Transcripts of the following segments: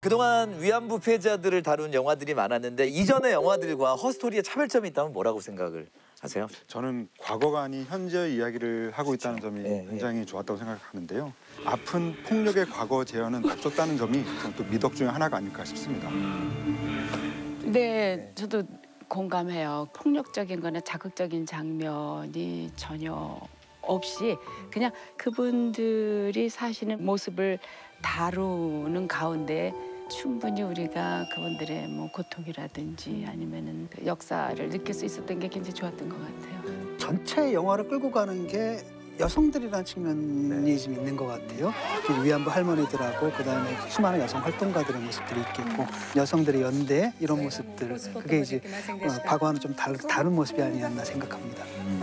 그동안 위안부 피해자들을 다룬 영화들이 많았는데 이전의 영화들과 허스토리의 차별점이 있다면 뭐라고 생각을 하세요? 저는 과거가 아닌 현재의 이야기를 하고 있다는 점이 굉장히 좋았다고 생각하는데요. 아픈 폭력의 과거 재현은 없었다는 점이 저는 또 미덕 중에 하나가 아닐까 싶습니다. 네, 저도 공감해요. 폭력적인 거나 자극적인 장면이 전혀 없이 그냥 그분들이 사시는 모습을 다루는 가운데 충분히 우리가 그분들의 뭐 고통이라든지 아니면은 그 역사를 느낄 수 있었던 게 굉장히 좋았던 것 같아요. 전체 영화를 끌고 가는 게 여성들이라는 측면이 좀 있는 것 같아요. 그 위안부 할머니들하고 그다음에 수많은 여성 활동가들의 모습들이 있겠고 여성들의 연대 이런 모습들 그게 이제 과거와는 좀 다른 모습이 아니었나 생각합니다.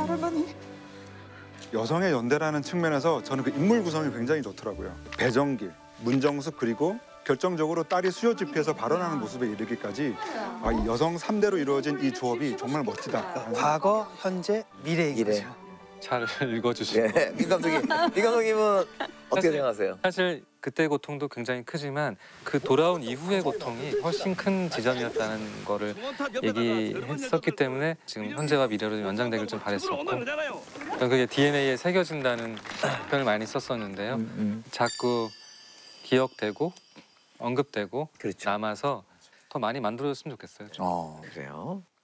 여성의 연대라는 측면에서 저는 그 인물 구성이 굉장히 좋더라고요. 배정길, 문정숙 그리고 결정적으로 딸이 수요 집회에서 발언하는 모습에 이르기까지 이 여성 3대로 이루어진 이 조합이 정말 멋지다. 과거, 현재, 미래인 거죠. 잘 읽어주시고. 예, 민 감독님은 어떻게 생각하세요? 사실 그때의 고통도 굉장히 크지만 그 돌아온 이후의 고통이 훨씬 큰 지점이었다는 거를 얘기했었기 때문에 지금 현재와 미래로 연장되길 좀 바랬었고 저는 그게 DNA에 새겨진다는 표현을 많이 썼었는데요. 자꾸 기억되고 언급되고 그렇죠. 남아서 더 많이 만들어졌으면 좋겠어요. 그래요?